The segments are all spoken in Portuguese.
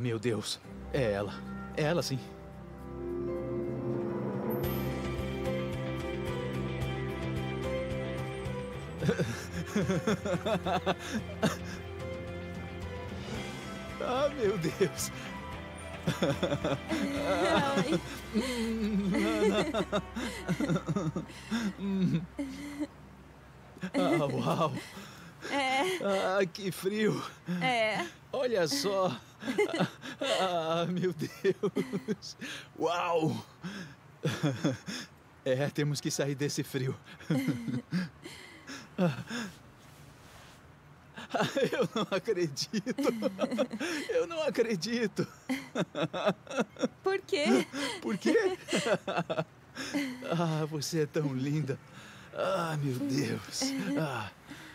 meu Deus. É ela. É ela, sim. Ah, meu Deus. Ai. Ah, uau. É, Ah, que frio. é. Olha só. Ah, meu Deus. Uau. É, temos que sair desse frio. Eu não acredito. Eu não acredito. Por quê? Por quê? Ah, você é tão linda. Ah, meu Deus. Ah.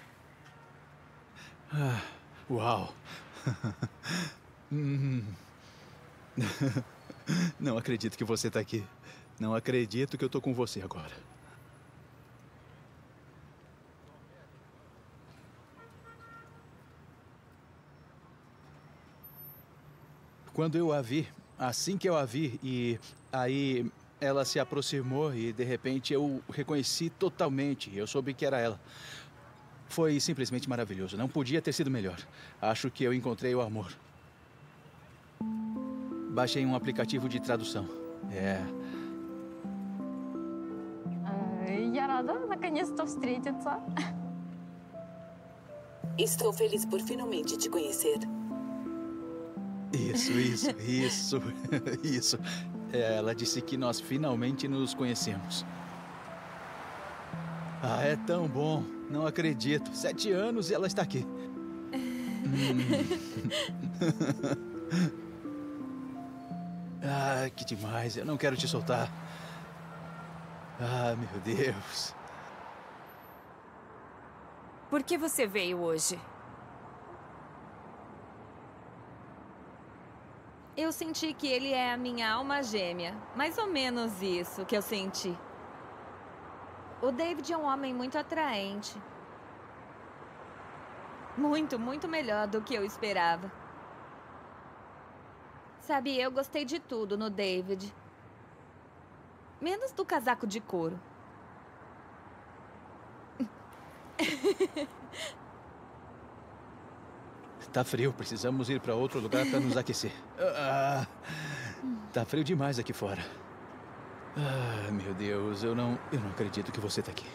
Ah, uau. Não acredito que você tá aqui. Não acredito que eu tô com você agora. Quando eu a vi, assim que eu a vi, e aí ela se aproximou e de repente eu reconheci totalmente. Eu soube que era ela. Foi simplesmente maravilhoso. Não podia ter sido melhor. Acho que eu encontrei o amor. Baixei um aplicativo de tradução. É. Я рада наконец-то встретиться. Estou feliz por finalmente te conhecer. Isso. Isso. Ela disse que nós finalmente nos conhecemos. Ah, é tão bom. Não acredito. 7 anos e ela está aqui. Ah, que demais. Eu não quero te soltar. Ah, meu Deus. Por que você veio hoje? Eu senti que ele é a minha alma gêmea. Mais ou menos isso que eu senti. O David é um homem muito atraente. Muito melhor do que eu esperava. Sabe, eu gostei de tudo no David. Menos do casaco de couro. Tá frio. Precisamos ir para outro lugar para nos aquecer. Ah, tá frio demais aqui fora. Ah, meu Deus. Eu não acredito que você tá aqui.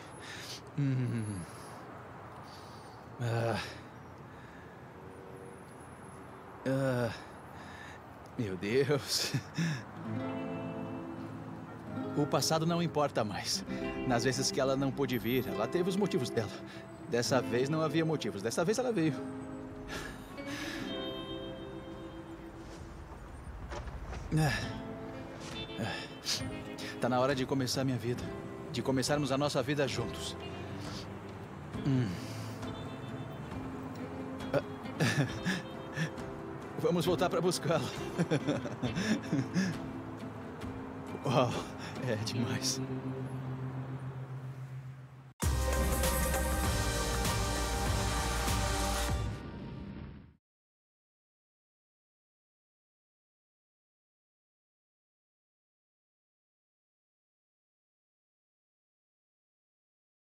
Meu Deus. O passado não importa mais. Nas vezes que ela não pôde vir, ela teve os motivos dela. Dessa vez não havia motivos. Dessa vez ela veio. Tá na hora de começar a minha vida. De começarmos a nossa vida juntos. Vamos voltar para buscá-la. Uau, é demais.